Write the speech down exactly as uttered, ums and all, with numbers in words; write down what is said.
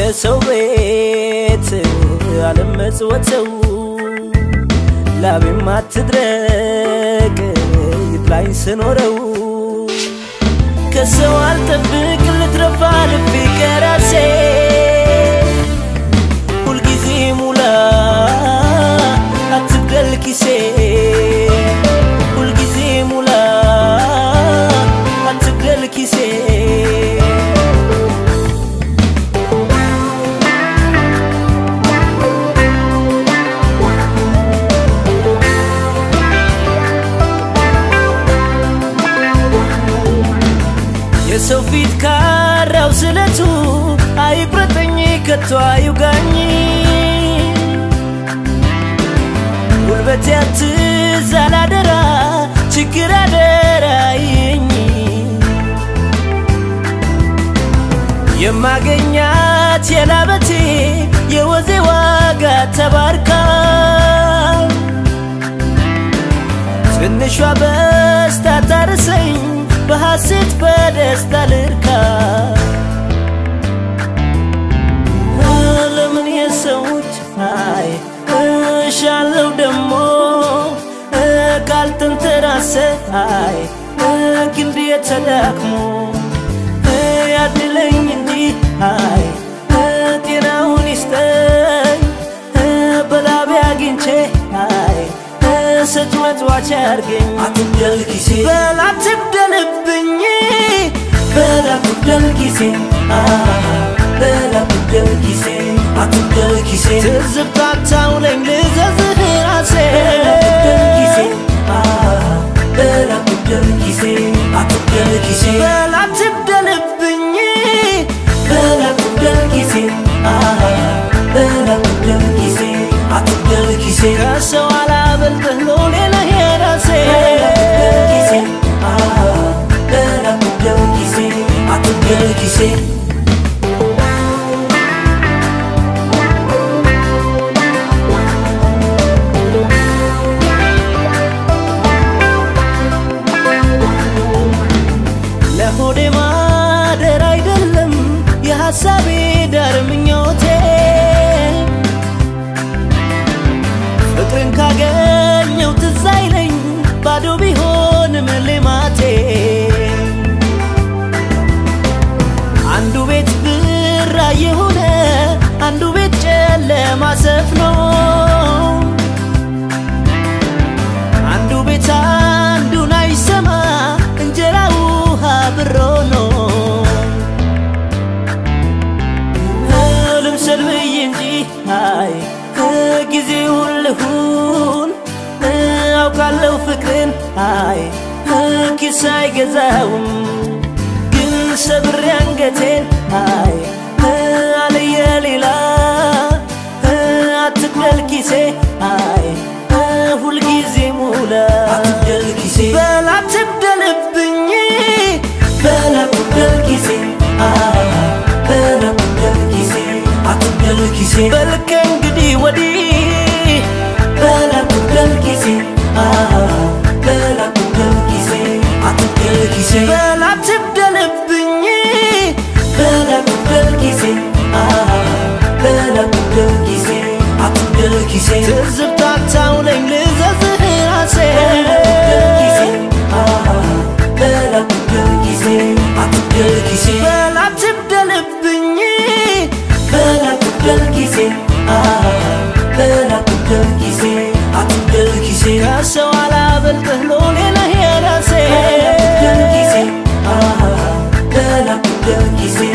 ከሰው ቤት አለመጽወተው ላቤም አትድረቅ ይጥላኝ ስኖረው ከሰው አልጠብቅ ልትረፋ ልቤ ከራሴ ሁልጊዜ ሙላ አትግደል ኪሴ ሁልጊዜ ሙላ አትግደል ኪሴ የሰው ፊት ካራው ስለቱ አይብረጠኝ ከቶ አይውጋኝ ጉልበቴ አትዛል አደራ ችግር አደራይኝ የማገኛት የላበቴ የወዜ ዋጋ ተባርካ ትንሿ በስታ ታርሰኝ በሐሴት በደስታ ልርካ ለምን የሰውች አይ እሻለው ደሞ ካልተንተራሰ አይ ክንዴ ተዳክሞ ያድለኝ እንጂ አይ ጤናውን ይስጠኝ በላቤ አግኝቼ አይ ሰጥመት ዋቻ ያርገኝ አትግደል ኪሴ በላትግደልብኝ በላትግደል ኪሴ በላትግደል ኪሴ አትግደል ኪሴ ትዝብታታውለኝ ልዘዝህ ራሴ በላትግደል ኪሴ በላትግደል ኪሴ አትግደል ኪሴ በላትግደልብኝ በላትግደል ኪሴ በላትግደል ኪሴ አትግደል ኪሴ ከሰው አላበልጥህ ነው ሌላ የራሴ በላትግደል ኪሴ በላትግደል ኪሴ አትግደል ኪሴ ለሆዴ ማደር አይደለም የሐሳቤ ዳር ምኞቴ ፍቅርን ካገኘው ትዝ አይለኝ ባዶ ቢሆንም ልማቴ አንዱ ቤት ብራ የሆነ አንዱ ቤት ጨለማ ሰፍኖ አንዱ ቤት አንዱን አይሰማ እንጀራ ውሃ ብሮ ነው ልምሰል ብዬ እንጂ አይ ጊዜውን ልሁን አውቃለሁ ፍቅርን አይ ኪስ አይገዛውም ግን ሰብሬ አንገቴን አይ አለየ ሌላ አትግደል ኪሴ አይ ሁልጊዜ ሙላ አትግደል ኪሴ በላትግደልብኝ በላትግደል ኪሴ በላትግደል ኪሴ አትግደል ኪሴ በልከ እንግዲህ ወዲህ በላትግደል ኪሴ በላትግደል ኪሴ አትግደል ኪሴ በላትግደልብኝ በላትግደል ኪሴ በላትግደል ኪሴ አትግደል ኪሴ ትዝብታታውለኝ ልዘዝህ ራሴ በላትግደል ኪሴ በላትግደል ኪሴ አትግደል ኪሴ በላትግደልብኝ በላትግደል ኪሴ በላትግደል ኪሴ አትግደል ኪሴ ከሰው አላበልጥህ ነው ሌላ የራሴ በላትግደል ኪሴ በላትግደል ኪሴ